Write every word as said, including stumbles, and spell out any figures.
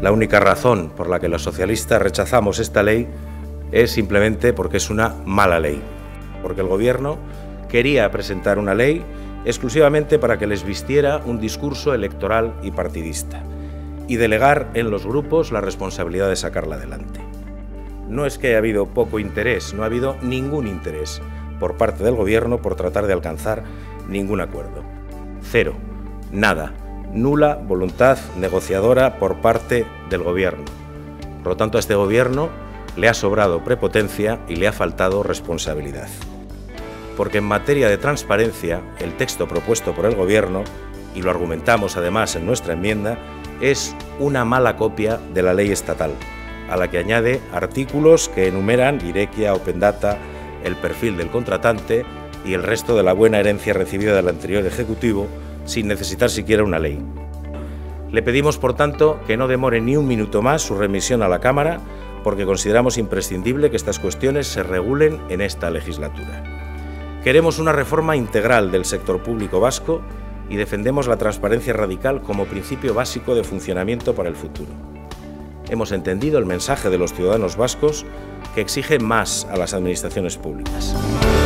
La única razón por la que los socialistas rechazamos esta ley es simplemente porque es una mala ley, porque el Gobierno quería presentar una ley exclusivamente para que les vistiera un discurso electoral y partidista y delegar en los grupos la responsabilidad de sacarla adelante. No es que haya habido poco interés, no ha habido ningún interés por parte del Gobierno por tratar de alcanzar ningún acuerdo. Cero, nada, nula voluntad negociadora por parte del Gobierno. Por lo tanto, a este Gobierno le ha sobrado prepotencia y le ha faltado responsabilidad. Porque en materia de transparencia, el texto propuesto por el Gobierno, y lo argumentamos además en nuestra enmienda, es una mala copia de la ley estatal, a la que añade artículos que enumeran Irekia, Open Data, el perfil del contratante y el resto de la buena herencia recibida del anterior Ejecutivo, sin necesitar siquiera una ley. Le pedimos, por tanto, que no demore ni un minuto más su remisión a la Cámara, porque consideramos imprescindible que estas cuestiones se regulen en esta legislatura. Queremos una reforma integral del sector público vasco y defendemos la transparencia radical como principio básico de funcionamiento para el futuro. Hemos entendido el mensaje de los ciudadanos vascos que exigen más a las administraciones públicas.